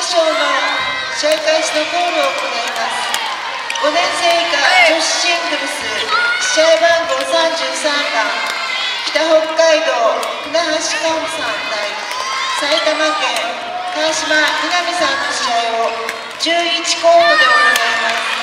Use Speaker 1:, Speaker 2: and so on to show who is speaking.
Speaker 1: 勝の試合開始のコールを行います。5年生以下女子シングルス試合番号33番北北海道船橋香穂さん対埼玉県川島みなみさんの試合を11コールで行います。